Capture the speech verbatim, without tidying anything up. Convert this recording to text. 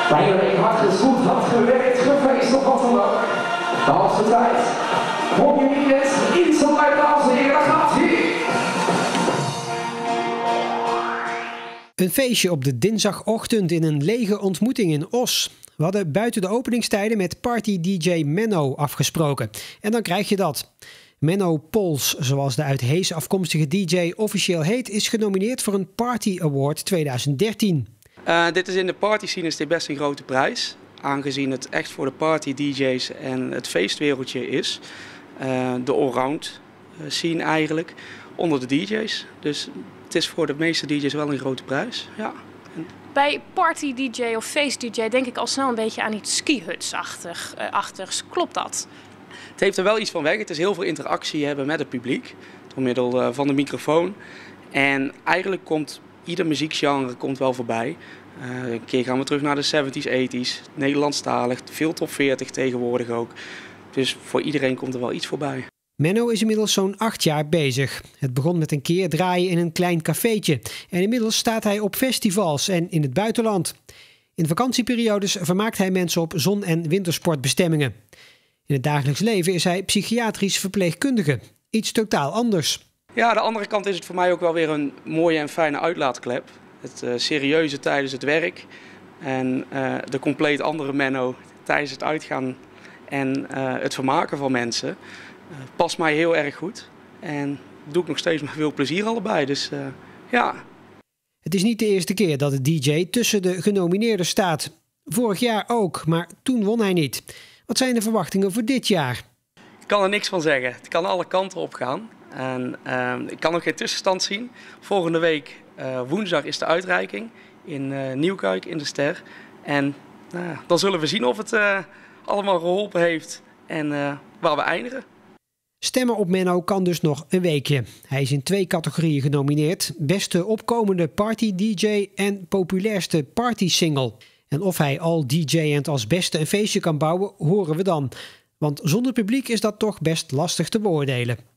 Bij iedereen hard geschoed, hard gewerkt, gefeest of wat dan ook. De halve tijd. Voor je weekend, iets op uit dames en heren, gaat hier. Een feestje op de dinsdagochtend in een lege ontmoeting in Os. We hadden buiten de openingstijden met party-D J Menno afgesproken. En dan krijg je dat. Menno Pols, zoals de uit Hees afkomstige D J officieel heet, is genomineerd voor een Party Award twintig dertien. Uh, dit is in de party scene is dit best een grote prijs. Aangezien het echt voor de party D J's en het feestwereldje is. Uh, de allround scene eigenlijk, onder de D J's. Dus het is voor de meeste D J's wel een grote prijs. Ja. Bij party-D J of feest-D J denk ik al snel een beetje aan iets skihuts-achtigs. Klopt dat? Het heeft er wel iets van weg. Het is heel veel interactie hebben met het publiek. Door middel van de microfoon. En eigenlijk komt ieder muziekgenre komt wel voorbij. Uh, een keer gaan we terug naar de zeventies, tachtigs. Nederlandstalig, veel top veertig tegenwoordig ook. Dus voor iedereen komt er wel iets voorbij. Menno is inmiddels zo'n acht jaar bezig. Het begon met een keer draaien in een klein cafeetje. En inmiddels staat hij op festivals en in het buitenland. In vakantieperiodes vermaakt hij mensen op zon- en wintersportbestemmingen. In het dagelijks leven is hij psychiatrisch verpleegkundige. Iets totaal anders. Ja, de andere kant is het voor mij ook wel weer een mooie en fijne uitlaatklep. Het uh, serieuze tijdens het werk. En uh, de compleet andere Menno tijdens het uitgaan en uh, het vermaken van mensen. Uh, past mij heel erg goed. En doe ik nog steeds met veel plezier allebei. Dus uh, ja. Het is niet de eerste keer dat de D J tussen de genomineerden staat. Vorig jaar ook, maar toen won hij niet. Wat zijn de verwachtingen voor dit jaar? Ik kan er niks van zeggen. Het kan alle kanten op gaan. En, uh, ik kan nog geen tussenstand zien. Volgende week uh, woensdag is de uitreiking in uh, Nieuwkuik in de Ster. En uh, dan zullen we zien of het uh, allemaal geholpen heeft en uh, waar we eindigen. Stemmen op Menno kan dus nog een weekje. Hij is in twee categorieën genomineerd. Beste opkomende party-D J en populairste party-single. En of hij al D J'end als beste een feestje kan bouwen, horen we dan. Want zonder publiek is dat toch best lastig te beoordelen.